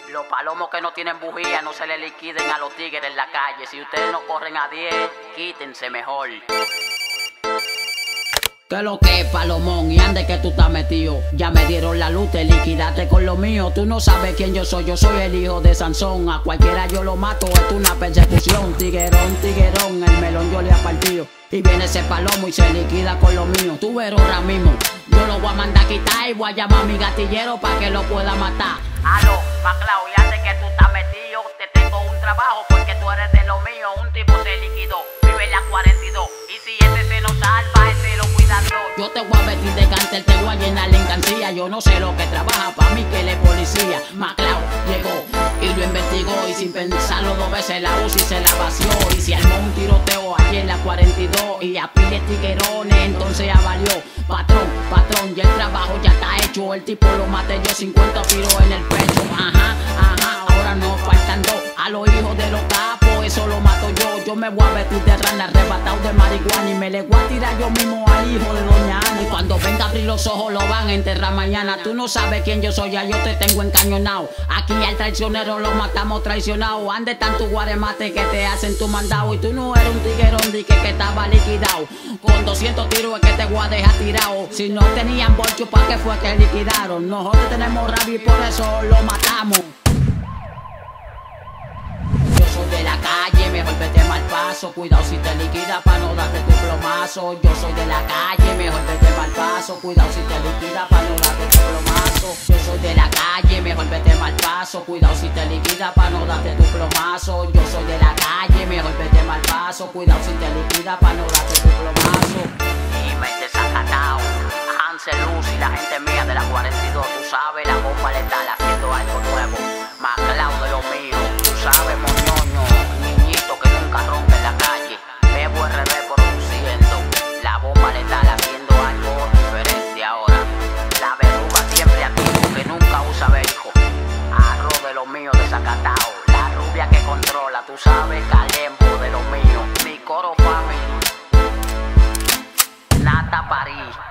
Los palomos que no tienen bujía no se le liquiden a los tigres en la calle. Si ustedes no corren a 10, quítense mejor. ¿Qué lo que es, Palomón? ¿Y ande que tú estás metido? Ya me dieron la luz, te liquidaste con lo mío. Tú no sabes quién yo soy el hijo de Sansón. A cualquiera yo lo mato, es una persecución. Tiguerón, tiguerón, el melón yo le he partido. Y viene ese palomo y se liquida con lo mío. Tú verás ahora mismo, yo lo voy a mandar a quitar y voy a llamar a mi gatillero para que lo pueda matar. Aló, Maclao, y ande que tú estás metido, te tengo un trabajo porque tú eres de lo mío. Un tipo se liquidó, vive en la 42. Y si ese se nos salva, ese lo cuida Dios. Yo te voy a vestir de cáncer, te voy a llenar la encancilla. Yo no sé lo que trabaja, pa' mí que él es policía. Maclao llegó y lo investigó y sin pensarlo 2 veces la UCI se la vació. Y se armó un tiroteo allí en la 42 y a pile tiguerones, entonces ya valió. Patrón, patrón, ya el trabajo ya está hecho. El tipo lo maté yo 50 tiros en el pecho. Ajá, ajá, ahora no faltan 2. A los hijos de los capos, eso lo mato yo. Yo me voy a vestir de rana, arrebatado de marihuana, y me le voy a tirar yo mismo al hijo de doña Ana. Y cuando venga a abrir los ojos lo van a enterrar mañana. Tú no sabes quién yo soy, ya yo te tengo encañonado. Aquí al traicionero lo matamos traicionado. Ande tanto guaremate que te hacen tu mandado. Y tú no eres un tiguerón, di que estaba liquidado. Con 200 tiros es que te voy a dejar tirado. Si no tenían bolcho, ¿para qué fue que liquidaron? Nosotros tenemos rabia y por eso lo matamos. Yo soy de la calle, mejor vete mal paso. Cuidado si te liquida pa' no darte tu plomazo. Yo soy de la calle, mejor vete mal paso. Cuidado si te liquida pa' no darte tu plomazo. Yo soy de la calle, mejor vete mal paso. Cuidado si te liquida pa' no darte tu plomazo. Yo soy de la calle, mejor vete mal paso. Cuidado si te liquida pa' no darte tu plomazo. Y me desacatao, Hansel Luz y la gente mía de la 42. Tú sabes, la bomba letal haciendo algo nuevo. Maclao de lo mío, tú sabes, moñoño. Niñito que nunca rompe en la calle. Bebo RD produciendo. La bomba letal haciendo algo diferente ahora. La verruga siempre activo que nunca usa verijo. Arroz de lo mío desacatao. La rubia que controla, tú sabes, Calembo de lo mío. Mi coro family. Nata París.